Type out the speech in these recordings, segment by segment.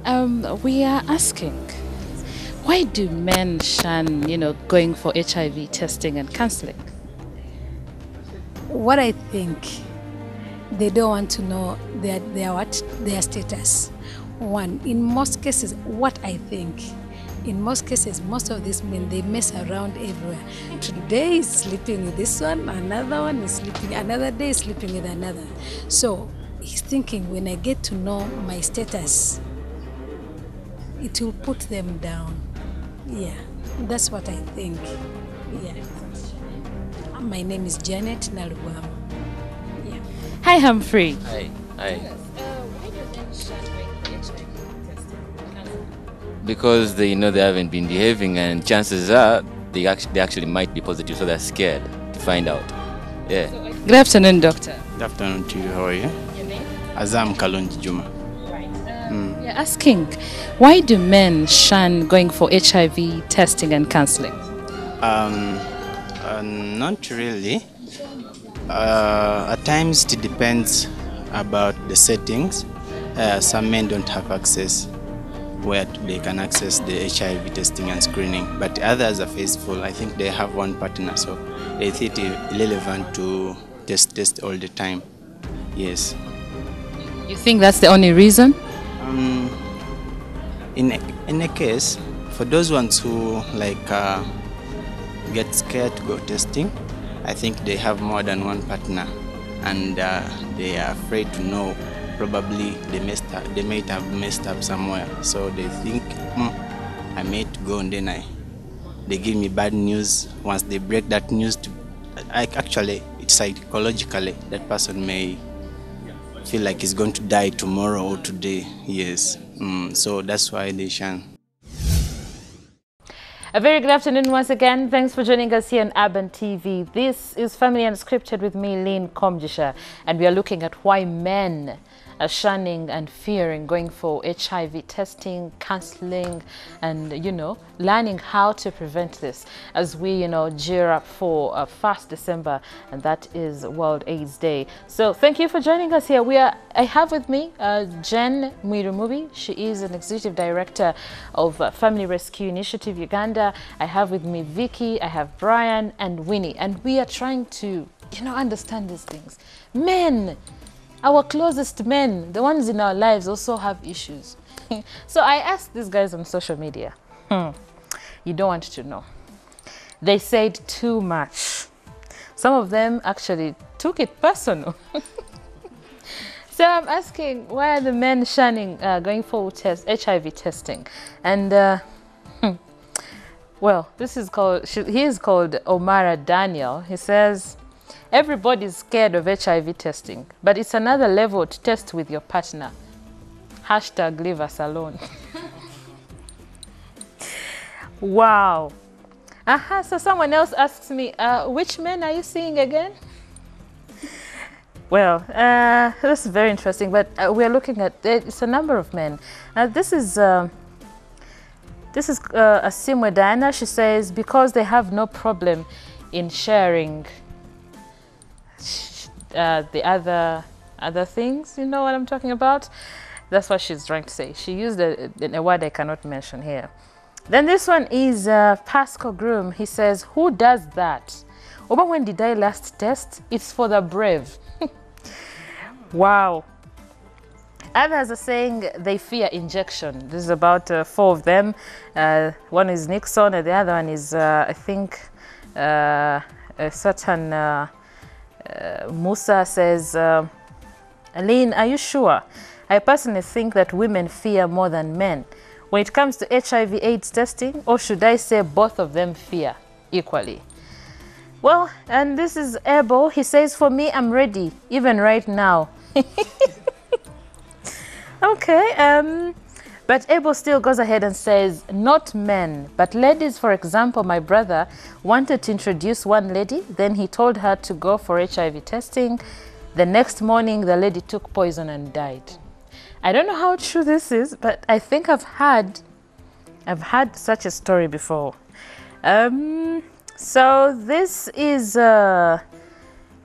We are asking, why do men shun, going for HIV testing and counseling? What I think, they don't want to know their status. One, in most cases, what I think, in most cases, most of these men, they mess around everywhere. Today is sleeping with this one, another one is sleeping, another day is sleeping with another. So he's thinking, when I get to know my status, it will put them down. Yeah, that's what I think. Yeah. My name is Janet Nalugwam. Yeah. Hi, Humphrey. Hi. Why do men shun HIV testing? Because they know they haven't been behaving, and chances are they actually might be positive, so they're scared to find out. Yeah. Good afternoon, doctor. Good afternoon to you. How are you? Your name? Azam Kalonji Juma. Right. We're asking, why do men shun going for HIV testing and counseling? Not really. At times it depends about the settings. Some men don't have access where they can access the HIV testing and screening, but others are faithful. I think they have one partner, so they think it relevant to test all the time. Yes. You think that's the only reason? In a case, for those ones who get scared to go testing, I think they have more than one partner, and they are afraid to know. Probably they might have messed up somewhere, so they think, I might go, and then they give me bad news. Once they break that news, actually, it's psychologically that person may feel like he's going to die tomorrow or today. Yes, so that's why they shun. A very good afternoon once again. Thanks for joining us here on Urban TV. This is Family Unscripted with me, Lynn Komugisha, and we are looking at why men are shunning and fearing going for HIV testing, counseling, and, learning how to prevent this as we, gear up for 1st December, and that is World AIDS Day. So thank you for joining us here. I have with me Jen Mwirumubi. She is an executive director of Family Rescue Initiative Uganda. I have with me Vicky, I have Bryan and Winnie, and we are trying to, understand these things. Men, our closest men, the ones in our lives, also have issues. So I asked these guys on social media. You don't want to know. They said too much. Some of them actually took it personal. So I'm asking, why are the men shunning going for HIV testing? And well, he is called Omara Daniel. He says, everybody's scared of HIV testing, but it's another level to test with your partner. Hashtag leave us alone. Wow. So someone else asks me, which men are you seeing again? Well, this is very interesting, but we're looking at, it's a number of men. This is Asimwe Diana. She says, because they have no problem in sharing the other things, you know what I'm talking about? That's what she's trying to say. She used a word I cannot mention here. Then this one is Pascal Groom. He says, who does that? Oba, when did I last test? It's for the brave. Wow. Others are saying they fear injection. This is about 4 of them. One is Nixon, and the other one is, I think, a certain Musa says, Aline, are you sure? I personally think that women fear more than men. When it comes to HIV/AIDS testing, or should I say both of them fear equally? Well, and this is Abel. He says, for me, I'm ready, even right now. Okay, but Abel still goes ahead and says, not men, but ladies. For example, my brother wanted to introduce one lady, then he told her to go for HIV testing. The next morning, the lady took poison and died. I don't know how true this is, but I think I've had such a story before. So this is,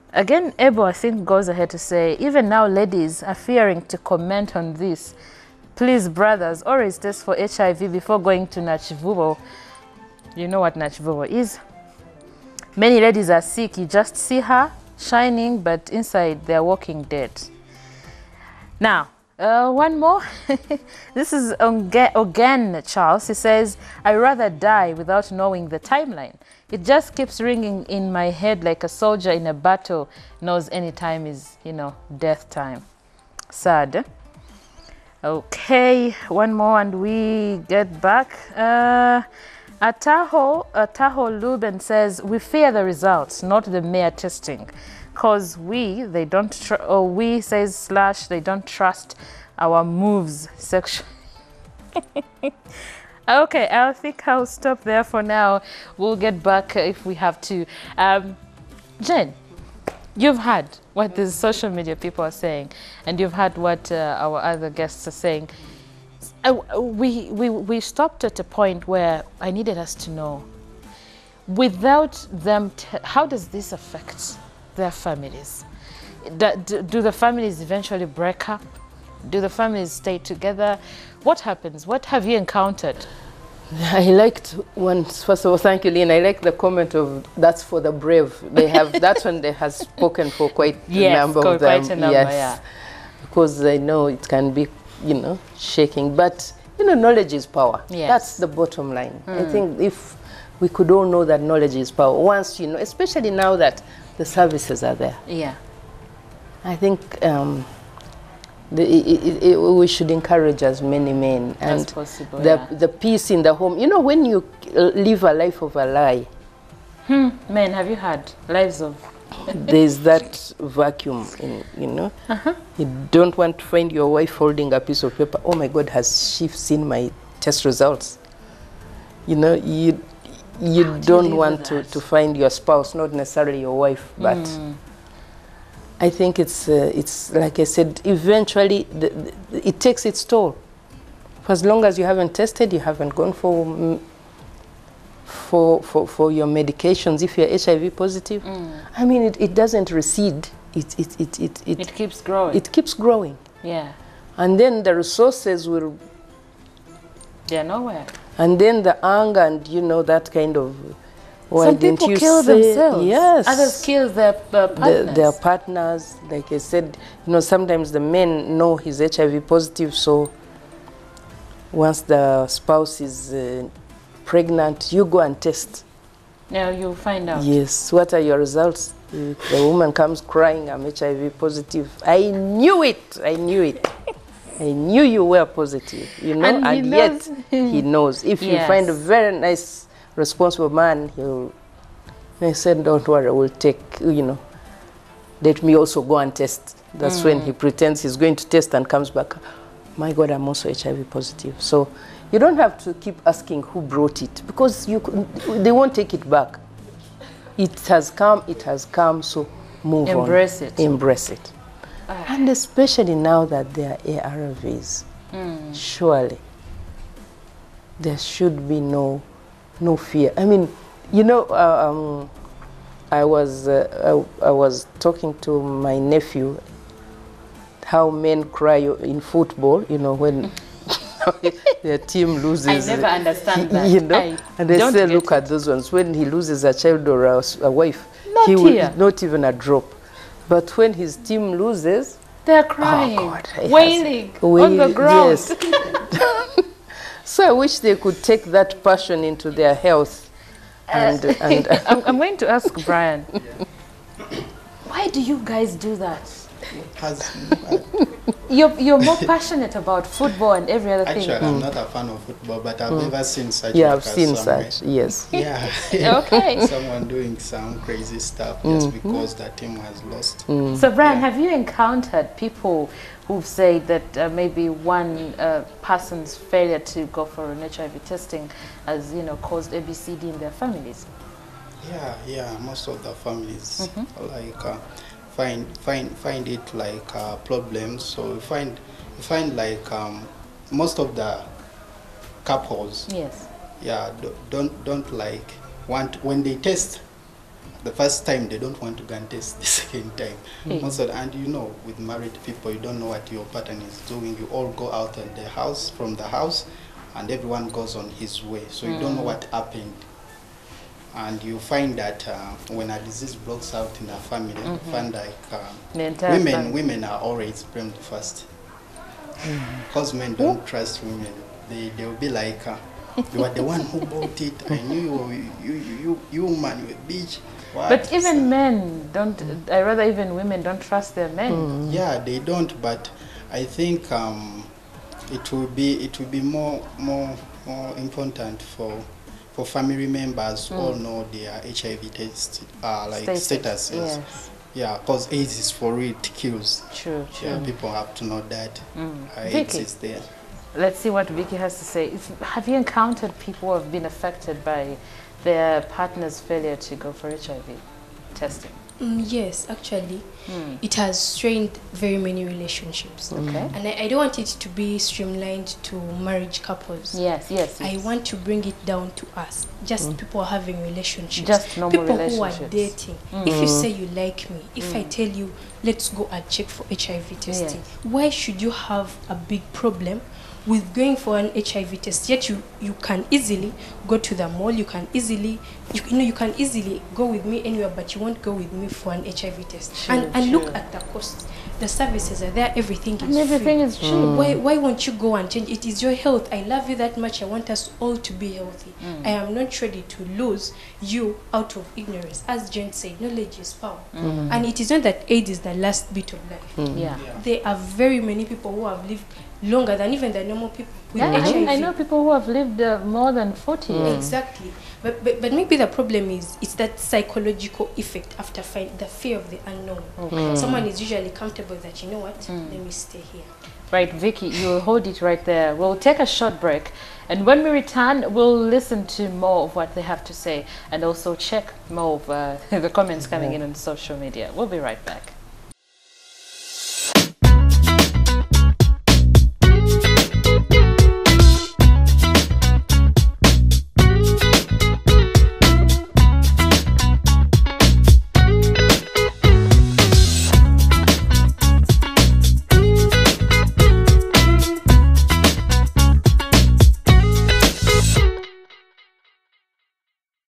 again, Ebo, I think, goes ahead to say, even now ladies are fearing to comment on this. Please, brothers, always test for HIV before going to Nachivubo. You know what Nachivubo is? Many ladies are sick. You just see her shining, but inside they're walking dead. Now, one more. This is Ogan Charles. He says, I rather die without knowing the timeline. It just keeps ringing in my head like a soldier in a battle knows any time is, you know, death time. Sad. Okay, one more and we get back. Ataho Luben says, we fear the results, not the mere testing. Because they don't trust our moves sexually. Okay, I think I'll stop there for now. We'll get back if we have to. Jen, you've heard what the social media people are saying, and you've heard what our other guests are saying. We stopped at a point where I needed us to know, without them, how does this affect their families? Do the families eventually break up? Do the families stay together? What happens? What have you encountered? I liked first of all, thank you, Lynn. I like the comment of that's for the brave. They have that one. They have spoken for quite a number of them. Quite a number, yeah. Because I know it can be, you know, shaking. But you know, knowledge is power. Yes. That's the bottom line. I think if we could all know that knowledge is power, once you know, especially now that the services are there. Yeah. I think we should encourage as many men and possible, the peace in the home. You know, when you live a life of a lie, men, have you had lives of? There's that vacuum, you know. You don't want to find your wife holding a piece of paper. Oh my God, has she seen my test results? You know, you don't want to find your spouse, not necessarily your wife, but I think it's like I said, eventually it takes its toll. For as long as you haven't tested, you haven't gone for your medications. If you're HIV positive, I mean, it doesn't recede. It keeps growing. It keeps growing. Yeah. And then the resources will. They're nowhere. And then the anger and, you know, that kind of. Why Some people kill themselves. Yes. Others kill their partners. Their partners. Like I said, you know, sometimes the men know he's HIV positive, so once the spouse is pregnant, you go and test. Now you'll find out. Yes. What are your results? The woman comes crying, I'm HIV positive. I knew it. I knew it. I knew you were positive, you know, and yet he knows. If you find a very nice, responsible man, he said, don't worry, we'll take, you know, let me also go and test. That's when he pretends he's going to test and comes back, my God, I'm also HIV positive. So you don't have to keep asking who brought it, because they won't take it back. It has come, so move on. Embrace it. Embrace it. And especially now that there are ARVs, surely there should be no fear. I mean, you know, I was talking to my nephew how men cry in football, you know, when their team loses. I never understand that. You know, and they say, look at those ones. When he loses a child or a wife, he will not even a drop. But when his team loses, they're crying, oh God, wailing on the ground. Yes. So I wish they could take that passion into their health. And I'm going to ask Bryan, why do you guys do that? You're more passionate about football and every other thing. Actually, I'm not a fan of football, but I've never seen such. Yeah, I've seen such. Yes. Yeah. Okay. Someone doing some crazy stuff just because the team has lost. So, Bryan, have you encountered people who've said that maybe one person's failure to go for an HIV testing has, you know, caused ABCD in their families? Yeah. Most of the families like. Find it like problems. So you find like most of the couples, don't like want when they test, the first time they don't want to go and test the second time. Most of and you know, with married people, you don't know what your partner is doing. You all go out of the house, from the house, and everyone goes on his way. So you don't know what happened. And you find that when a disease breaks out in a family, you find like women are always blamed first. Because men don't trust women. They'll be like, you are the one who bought it. I knew you man, you a bitch. What? But even men don't, I rather even women don't trust their men. Yeah, they don't, but I think it will be more important for family members who all know their HIV test status. Yes. Yeah, because AIDS is for real, it kills. True. Yeah, people have to know that. AIDS Vicky, is there. let's see what Vicky has to say. Have you encountered people who have been affected by their partner's failure to go for HIV testing? Yes, actually, it has strained very many relationships. Okay. And I don't want it to be streamlined to marriage couples. Yes. I want to bring it down to us, just people having relationships. Just normal people relationships. who are dating. If you say you like me, if I tell you, let's go and check for HIV testing, why should you have a big problem with going for an HIV test? Yet you can easily go to the mall, you can easily go with me anywhere, but you won't go with me for an HIV test. And look at the cost. The services are there, everything is cheap. Why won't you go and change? It is your health. I love you that much. I want us all to be healthy. I am not ready to lose you out of ignorance. As Jen said, knowledge is power. And it is not that AIDS is the last bit of life. There are very many people who have lived longer than even the normal people with HIV. I know people who have lived more than 40 years. Exactly. But maybe the problem is it's that psychological effect after the fear of the unknown. Someone is usually comfortable that, you know what, let me stay here. Right, Vicky, you'll hold it right there. We'll take a short break, and when we return, we'll listen to more of what they have to say and also check more of the comments coming in on social media. We'll be right back.